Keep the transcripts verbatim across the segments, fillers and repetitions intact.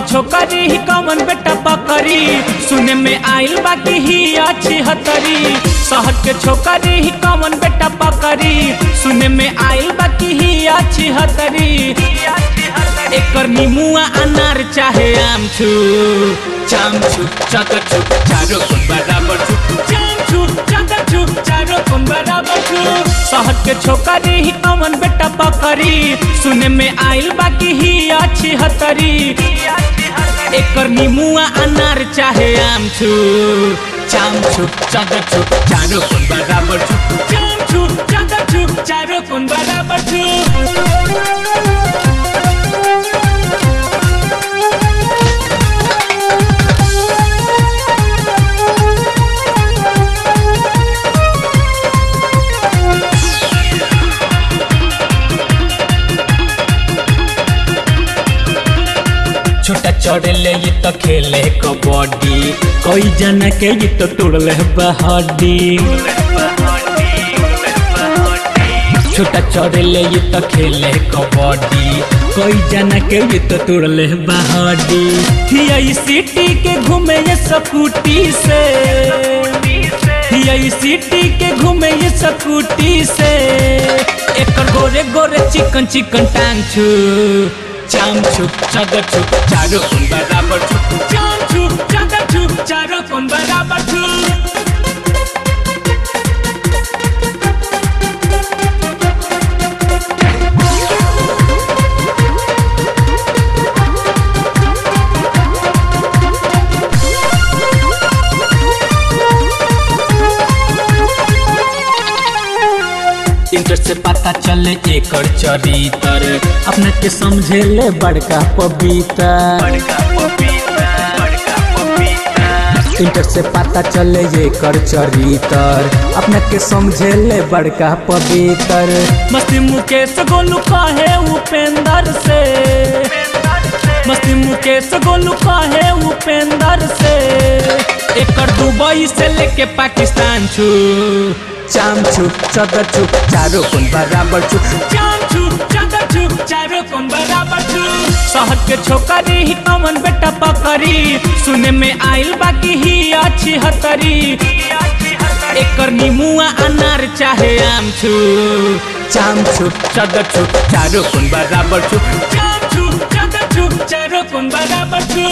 छोकरी ही कौन बेटा पकड़ी सुने में आइल बाकी ही अच्छी हतरी। शहर के छोकरी ही कौन बेटा पकड़ी सुने में आइल बाकी ही अच्छी हतरी। एकर नीमुआ अनार चाहे आम छू चाम छू चतर छू चारों कोन बराबर छू चाम छू चतर छू चारों कोन बराबर छू। शहर के छोकरी ही कौन बेटा पकड़ी सुने में आइल बाकी ही अच्छी हतरी। एकर नीमुआ अनार चाहे आम छू चाम छू चतर छू चारों कोन बराबर छू चाम छू चतर छू चारों कोन बराबर छू। छोटा चढ़ले ये तो खेले कबड्डी कोई जना के ये तो तोड़ले बहड्डी। छोटा चढ़ले ये तो खेले कबड्डी कोई जना के ये तो तोड़ले बहड्डी। हिया सिटी के घूमे ये स्कूटी से हिया सिटी के घूमे ये स्कूटी से। एकर गोरे गोरे चिकन चिकन टांग छू चाम छू चदर छू चारों कोन बराबर छू चाम छू चदर छू चारों कोन बराबर छू। इंटर से पता चले एकर चरितर अपना के समझे ले बड़का पपीता। इंटर से पता चले एकर चरितर अपना के समझे ले बड़का पवित्र। मस्ती मुकेश गोलू कहे उपेंद्र से मस्ती मुकेश गोलू कहे उपेंद्र से। एकर दुबई से लेके पाकिस्तान छू चाम छू चदर छू चारों कोन बराबर छू चाम छू चदर छू चारों कोन बराबर छू। शहर के छोकरी ही कौन बेटा पकड़ी सुने में आइल बाकी ही अच्छी हतरी। एकर नीमुआ अनार चाहे आम छू चाम छू चदर छू चारों कोन बराबर छू चाम छू चदर छू चारों कोन बराबर छू।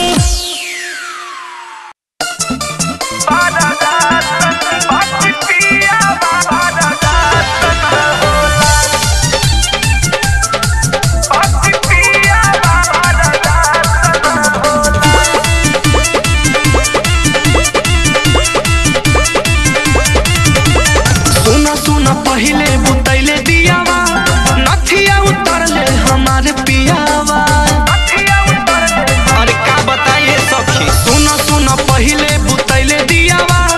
पहिले बुतैले दियावा नथिया उतरले हमारे पियावा। अरे का बताइए सखी सुनो सुनो पहिले बुतैले दियावा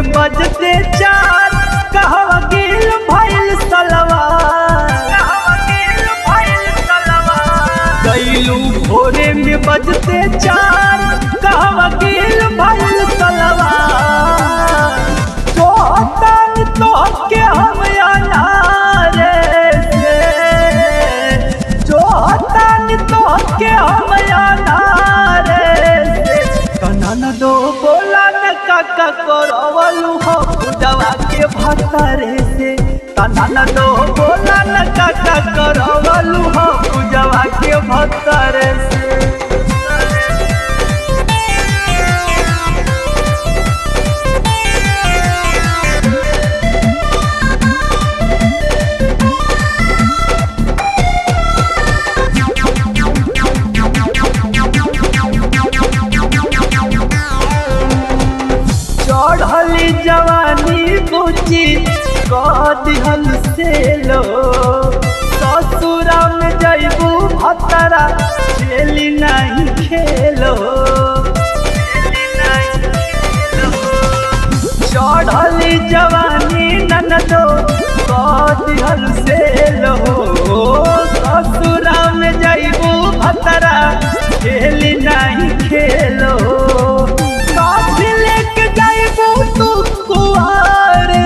में बजते चार कहवा गिल भइल सलवार गईलू भोरे में बजते चार कहवा गिल भइल सलवार तो तन तो के हम अनारे से जो तन तो के हम अनारे से कनन दो बोला न काका करवलू हो पूजवा के भतारे से कनन दो बोला न काका करवलू हो पूजवा के भतारे से चढ़ली जवानी बुची कदिहल से लो ससुरा में जैबू भतरा खेली नहीं खेलो चढ़ली जवानी ननदो कदिहल से लो ससुरा में जैबू भतरा खेली नहीं खेलो तू कुआरे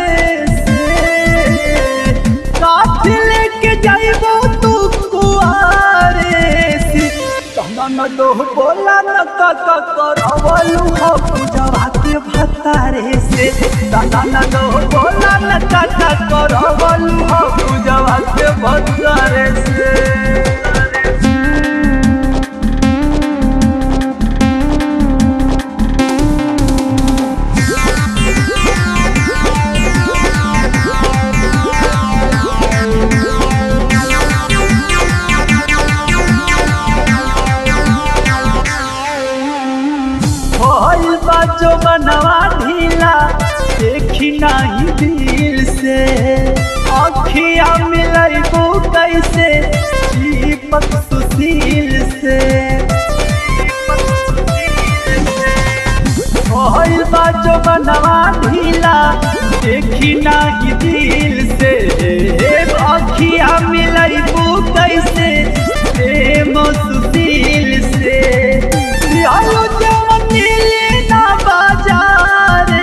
से काठ लेके जाइबो तू कुआरे से कनन दो बोला न काका करवलू हो पूजवा के भतारे से कनन दो बोला न काका करवलू हो पूजवा के भतारे से जो बनवा ढीला देखी नहीं दिल से अखिया मिलैबू कैसे दीपक सुशील से होइल बा जो बनवा ढीला देखी नहीं दिल से अखिया मिलैबू कैसे प्रेम सुशील से आयो जवन नीले बाजारे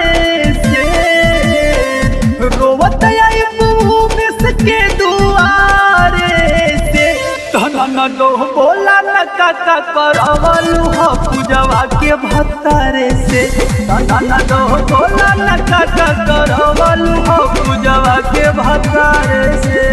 से रोवत आई मिस के दुआरे से कनन दो बोला न काका करवलू हो पूजवा के भतारे से कनन दो बोला न काका करवलू हो पूजवा के भतारे से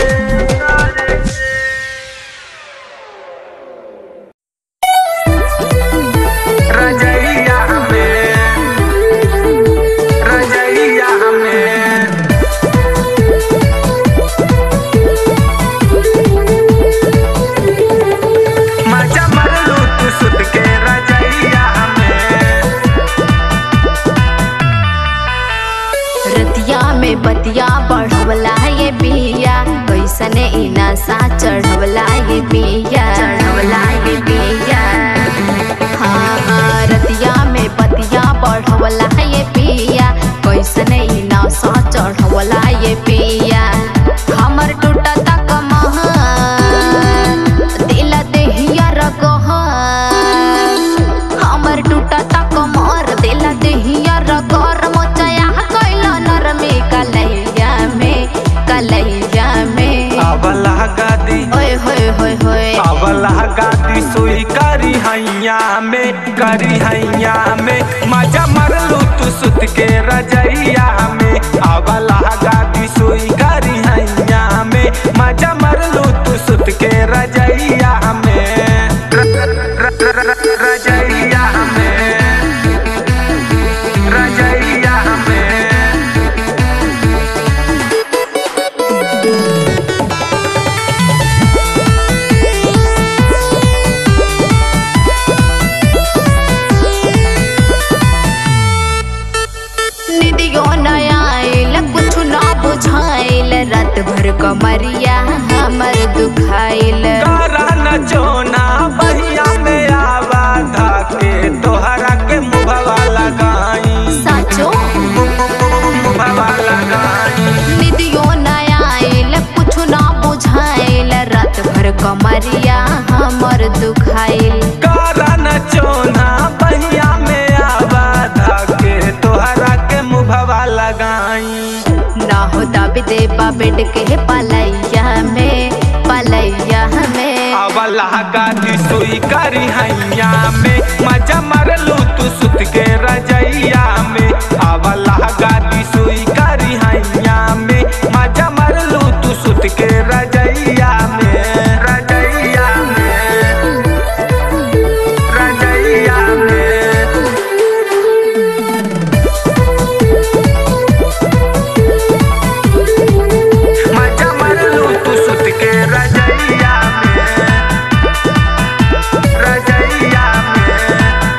बतिया बढ़वला ये बिया कैसने इना सा चढ़वला ये बिया चढ़वला ये बिया हाँ हाँ रतिया में बतिया बढ़वला ये बिया कैसने इना सा चढ़वला ये बिया हमर टूटा तक महान दिल देहिया रगहा हमर टूटा तक मार दिल देहिया रगर मोचया कैला नर में कलैया में कलैया में अबला गादी ओए होए होए होए अबला गादी सोई करी हैया में करी हैया में मजा मरलू तू सुत के रजैया में अबला गादी सोई करी हैया में मजा मरलू तू सुत के रजैया में रजैया में रजैया में निदियो नया कुछ ना बुझाइल रात भर कमरिया हमर दुखाइल। दाबी दे बेड के पलैया में पलैया में। अब लगा दी सुई करी हैया में मजा मरलू तू सुत के रजैया में। अब लगा दी सुई करी हैया में मजा मरलू तू सुत के रजैया में रजैया में रजैया में। मजा मरलू तू सुत के रजैया में रजैया में।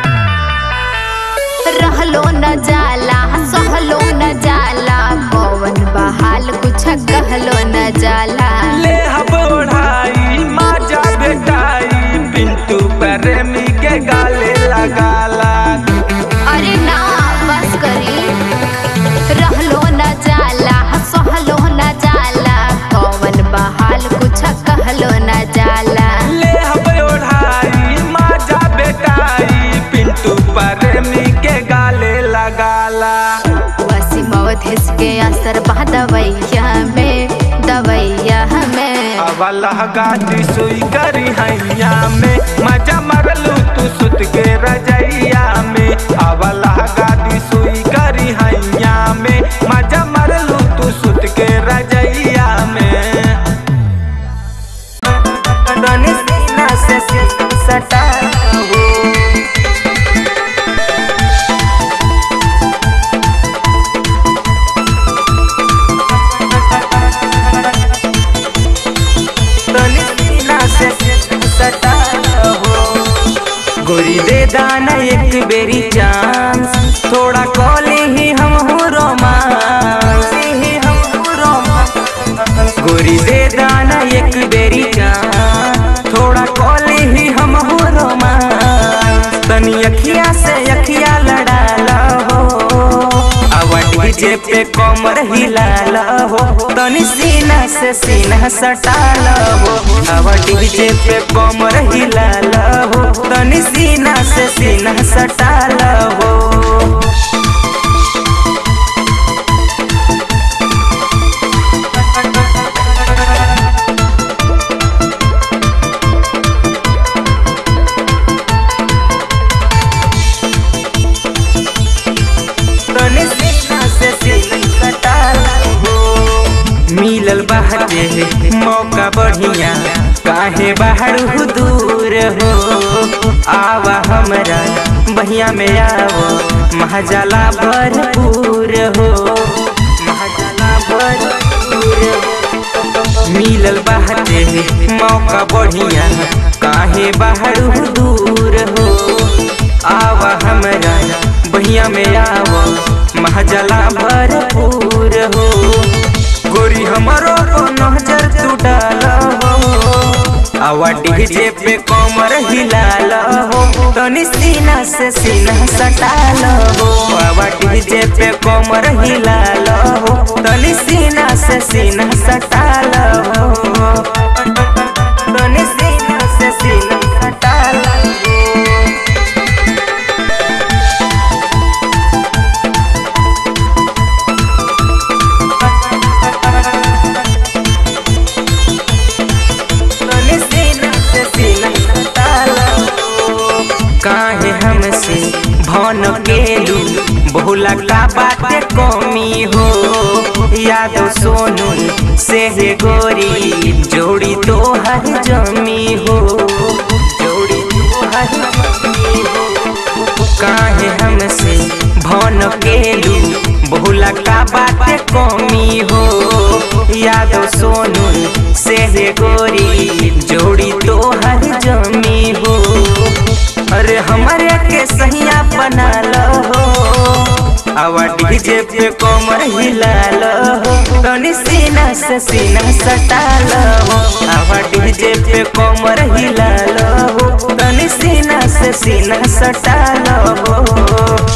रहलो न जाला सहलो न जाला पवन बहाल कुछ कहलो न जाला। ले हब ओढ़ाई माजा बेटाई पिंटू प्रेमी के गाले लगाला। अरे ना बस करी। रहलो न जाला सहलो न जाला पवन बहाल कुछ कहलो न जाला। ले हब ओढ़ाई माजा बेटाई पिंटू प्रेमी के गाले लगाला। वसी मवधेश के असर बा दवैया में दवैया में। अब लगा दी सुई करी हैया में मजा मरलू तू सुत के रजैया में। अब लगा दी सुई करी हैया में मजा मरलू तू सुत के रजैया में। सीना से सटा हो गोरी दे दाना एक बेरी चांस थोड़ा कॉले ही हम हो रोमांस ही हम हो रोमांस। गोरी दे दाना एक बेरी चांस थोड़ा कॉले ही हम हो रोमांस। तनी अखिया से अखिया लड़ा लो अब डीजे पे कमर हिला लो तनी सीना से सीना सटा लो अब डीजे पे कमर हिला लो तनी सीना से सीना सटा लो। मिलल बाटे मौका बढ़िया काहे बाहर दूर हो आवा हमरा बहिया में आवो महजला भरपूर हो महजला भरपूर हो। मिलल बाटे मौका बढ़िया काहे बाहर दूर हो आवा हमरा बहिया में आवो महजला भरपूर हो। गोरी हमारो को नजर तू डाला हो आवा डीजे पे कमर हिला हो तनी सीना से सीना सटा लो आवा डीजे पे कमर हिला हो तनी सीना से सीना सटा लो तनी सीना से सीना सटा लो। काहे हमसे भन केलू बहुला का बाटे कमी हो यादव सोनू से हे गोरी जोड़ी तो हर जमी हो जोड़ी तो हर जमी हो। काहे हमसे भन केलू बहुला का बाटे कमी हो यादव सोनू से हे गोरी जोड़ी तो हर जमी हो। अरे हमारे के सहिया बना लो आवा डीजे पे कमर हिला लो तनी सीना से सीना सटा लो आवा डीजे पे कमर हिला लो तनी सीना से सीना सटा लो।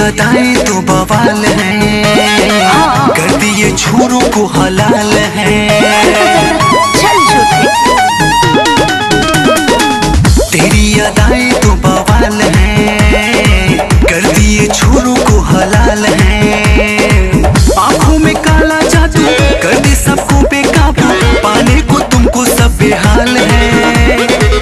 अदाएं तो बवाल हैं, कर दिए छोरों को हलाल हैं। चल झूठे। तेरी अदाएं तो बवाल हैं, कर दिए छोरों को हलाल हैं। आंखों में काला जादू कर दे सबको बेकाबू, पाने को तुमको सब बेहाल है।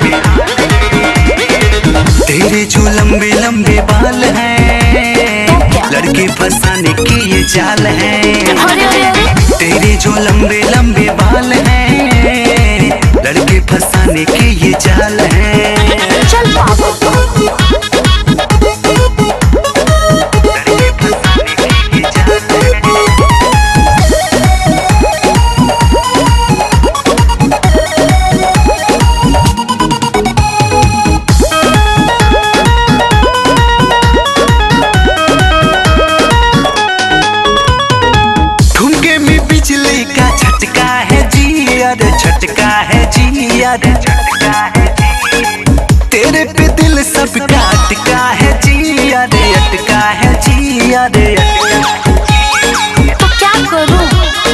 तेरे जो लंबे लंबे बाल हैं, लड़के फंसाने के ये जाल हैं। तेरे जो लंबे लंबे बाल हैं, लड़के फंसाने के ये जाल हैं। चल झटका है जी, अरे झटका है जी। तेरे पे दिल सबका अटका है जी, अरे अटका है जी, अरे तो क्या करूं?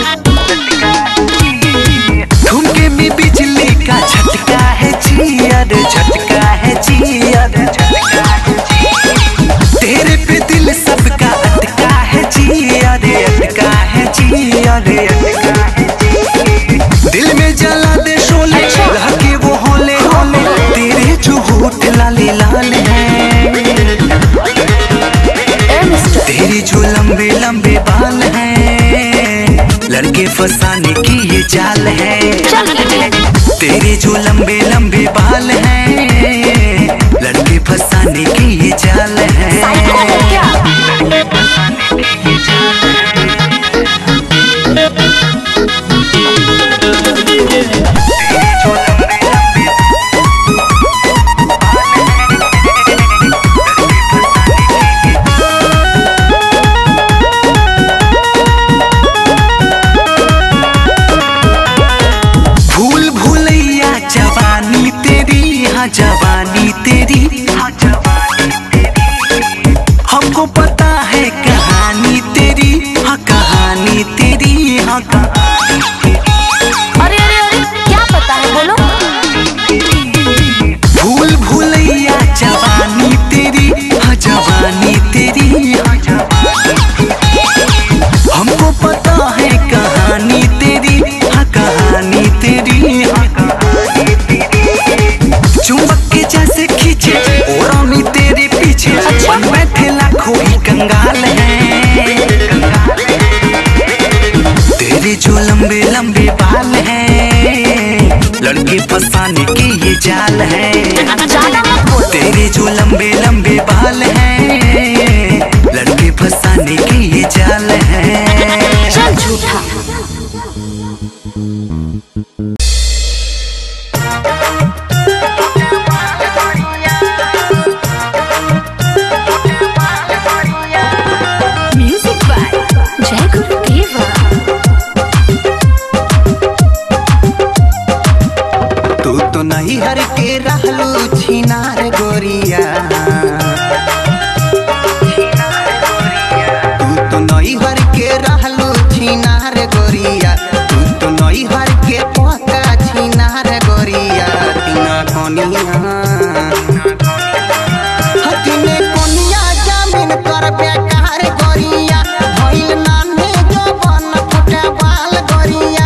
ठुमके में बिजली का झटका है जी, अरे झटका है जी, अरे झटका है जी। तेरे पे दिल सबका अटका है जी, अरे अटका है जी, अरे अटका है जी। दिल में जला दे शोले, लहके वो होले होले, तेरे जो होठ लाले लाल हैं। तेरे जो लंबे लंबे बाल हैं, लड़के फंसाने की ये जाल है। तेरे जो लंबे लंबे बाल हैं, लड़के फंसाने की ये जाल है। जवानी तेरी, हाँ जवानी तेरी, हमको पता है कहानी तेरी, हाँ कहानी तेरी, हाँ कहानी तेरी। अरे अरे अरे क्या पता है बोलो? भूल भूलैया जवानी तेरी, हाँ जवानी तेरी, हाँ जवानी तेरी। हमको पता है कहानी तेरी, हाँ कहानी तेरी, हाँ कहानी तेरी। चुंबक के जैसे खींचे और आमी तेरे पीछे, मन में थे लाखों ही कंगाल हैं। तेरे जो लंबे लंबे बाल हैं, लड़के फंसाने के ये जाल है। तेरे जो लंबे लंबे बाल हैं, लड़के फंसाने के ये जाल है। चल झूठा। नहीं हर के रहलू छिनार गोरिया, तू तो नहीं हर के रहलू छिनार गोरिया, तू तो नहीं हर के पोता छिनार गोरिया। तीना कोनिया हतिने कोनिया जमीन पर बेकार गोरिया, भइल नाने जो बन फुटे बाल गोरिया।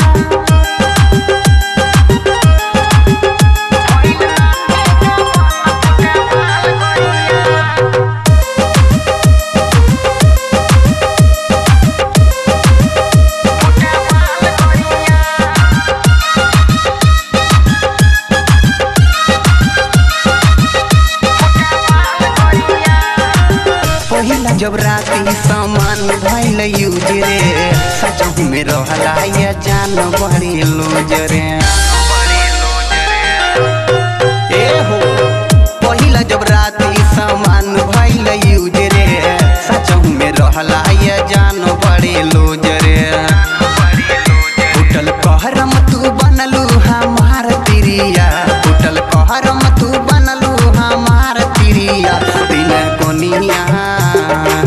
जब राती सामान भइल यूज रे, सचहु में रहला ये जान बड़ी लूज रे। ए हो पहिला जब राती सामान भइल यूज रे, सचहु में रहला ये जान बड़ी लूज रे। उठल कहरम तू बनलू हमार तिरिया, उठल कहरम तू बनलू हमार तिरिया। तीन कोनिया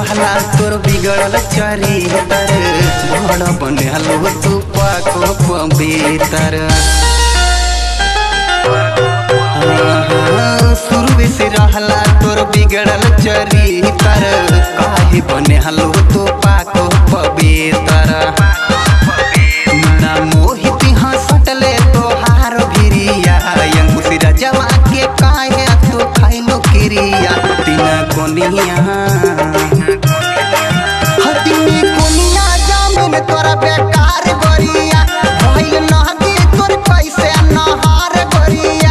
रहला तोर बिगड़ल चरित्र बड़ बनलो तू पाको पवित्र शुरू से रहला तोर बिगड़ल चरित्र काहे बनलो तू पाको पवित्र ना मोहित हंसटले तोहार भिरिया अंकुश राजवा के काहे तू खाइलो क्रिया तीन कोनिया हतिनी कोनिया जामिन तोरा बेकार गरिया भइल नहदी तोर कैसे नहार गरिया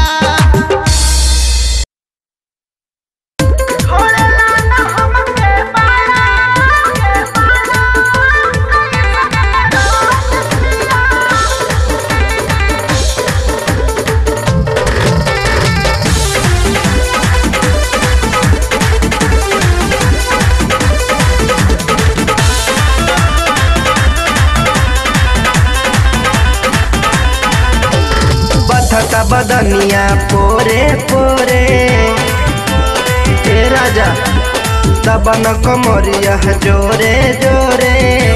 बधता बदनिया पोरे पोरे ए राजा दबन कमरिया जोरे जोरे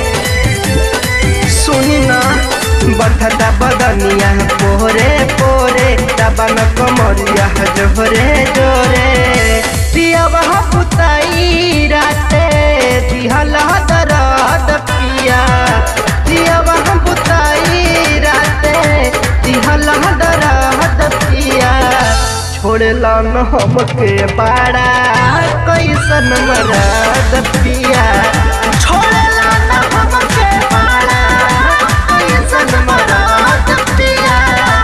सुनी ना बधता बदनिया पोरे पोरे दबन कमरिया जोरे जोरे पिया वह पुताई राते दिहल दरद पिया पिया वह पुताई राते दिहल दरद पिया छोड़ला न हमके बाड़ा कैसन मरद पिया छोड़ला न हमके बाड़ा कैसन मरद पिया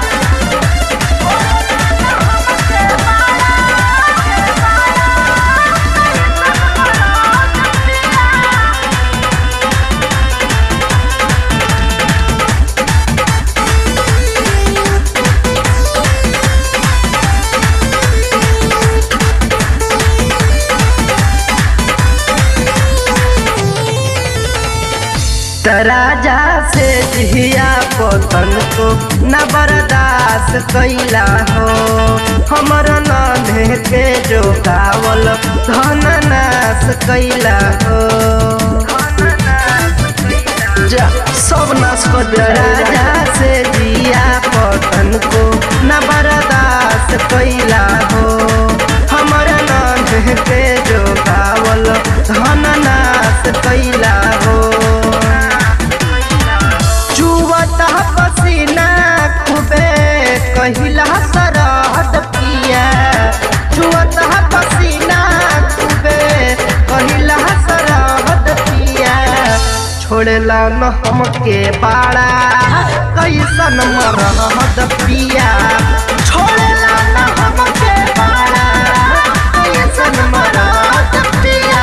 राजा से जिया पोतन को न बर्दाश्त कैला हो हमर नाम के जो गावल धन नाश कैला हो जा सब नाश कर दे राजा से जिया पोतन को न बर्दाश्त कैला हो हमर नाम के जो गावल धन नाश कैला हो पसीना खूबे कहिला सरहद पिया छुअत पसीना खूबे कहिला सरहद पिया छोड़ला न हमके बाड़ा कैसन मरहद पिया छोड़ला न हमके बाड़ा कैसन मरहद पिया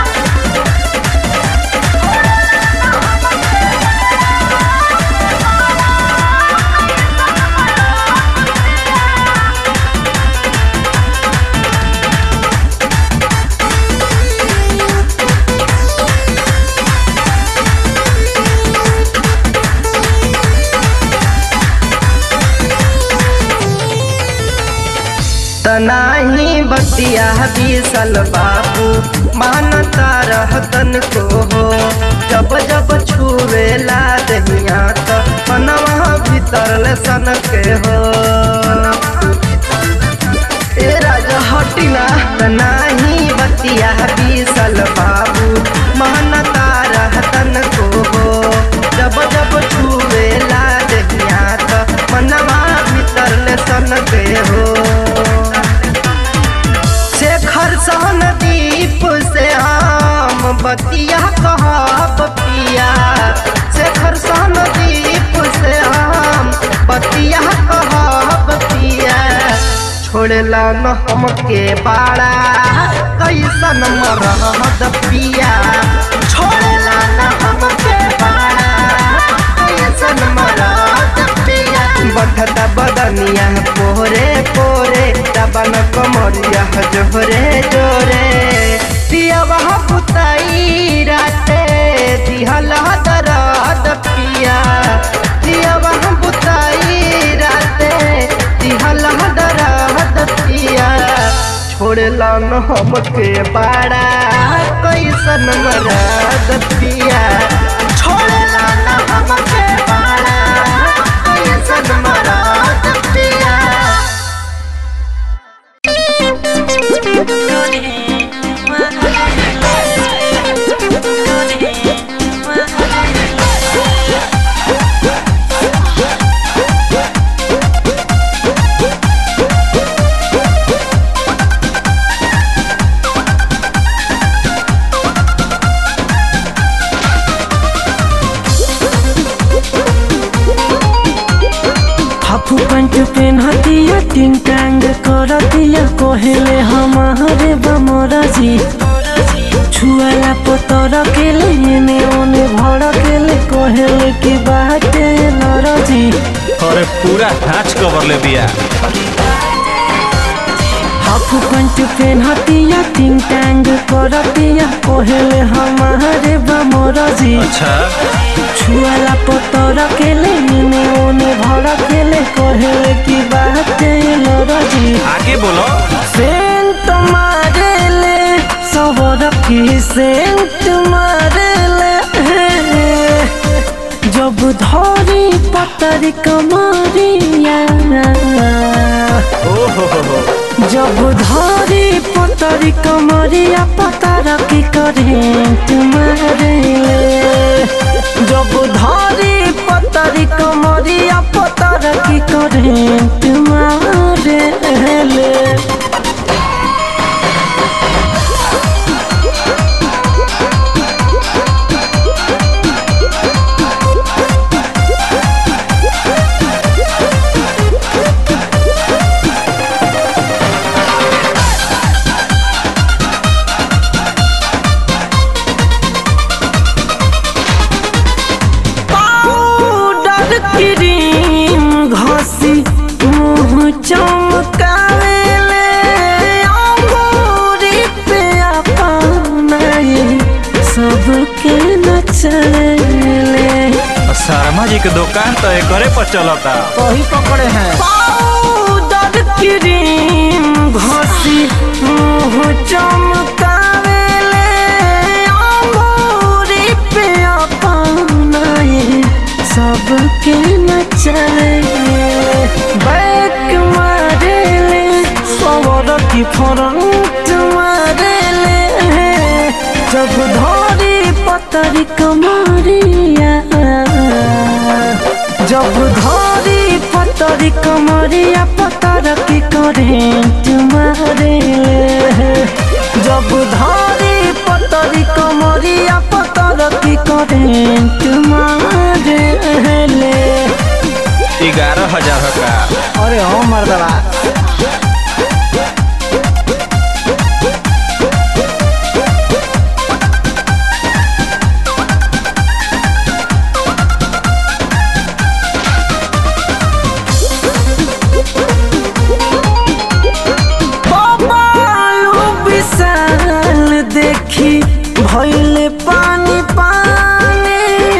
तनाही बतिया बीसल बाबू मानता रहतन को हो जब जब छुवेला दहिया तो मनवा भीतर ले सन के हो ए राजा हटिना तनाही बतिया बीसल बाबू मानता रहतन को हो जब जब छुवेला दहिया तो मनवा भीतर ले सन के हो खरसन दीप से हम बतिया कहब पिया से खरसन दीप से हम बतिया कहब पिया छोड़ला न हमके बाड़ा कैसन मरहद पिया छोड़ला न हमके बाड़ा कैसन मरहद पिया बधता बदनिया पोरे पोरे दबन कमरिया जोरे जोरे पिया वह पुताई राते दिहल दरद पिया पिया वह पुताई राते दिहल दरद पिया छोड़ला न हमके बाड़ा कैसन कैसन मरद पिया छोड़ला ना हमके बाड़ा कैसन मरद पिया। हाफू पैंट पेन्हतिया टिंग टांग करतिया कोहेले हमारे बमरा जी छुआला पतर के लेने ओने भड़ के ले कोहेले की बाटे नरजी। अरे पूरा हाथ कवर ले बिया। हाफू पैंट पेन्हतिया टिंग टांग करतिया कोहेले हमारे बमरा जी अच्छा छुआला पतर के लेने ओने भड़ के ले कोहेले की बाटे नरजी। आगे बोलो। सेंट मारेले सबर की सेंट मारेले जब धरी पतरी कमरिया ओ हो हो हो जब धरी पतरी कमरिया पतर की करेंट मारेले जब धरी पतरी कमरिया पतर की करेंट मारेले। क्रीम घसी मुँह चमकावेले अंगूरी पे अपनाए सबके नचले। शर्मा जी के दुकान तो एक पर चलता वही पकड़े हैं। पाउडर क्रीम घसी मुँह चमकावेले अंगूरी पे अपनाए सबके नचले। बैक मारेले सवर की फ्रंट मारेले जब धरी पतरी कमरिया जब धरी पतरी कमरिया पतर की करेंट मारेले जब धरी पतरी कमरिया पतर की करेंट मारेले। ग्यारह हजार का। अरे हो मर्दवा देखी भइले पानी पानी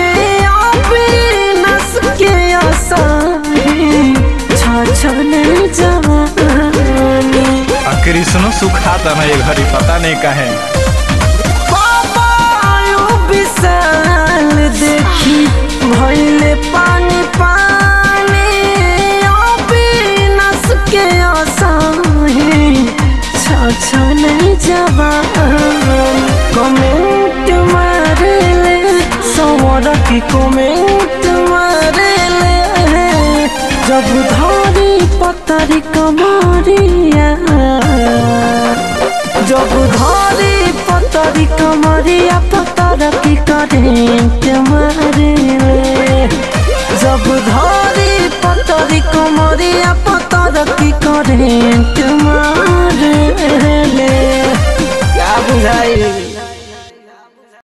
अविनाश के आसानी छछने जवानी। कृष्ण सुखाता ना ये घड़ी पता नहीं कहे। विशाल देखी भइले पानी पानी अविनाश के आसानी छछने जवानी। कमेंट मारेले सवर की कमेंट मारेले जब धरी पतरी कमरिया जब धरी पतरी कमरिया पतर की करेंट मारेले जब धरी पतरी कमरिया पतर की करेंट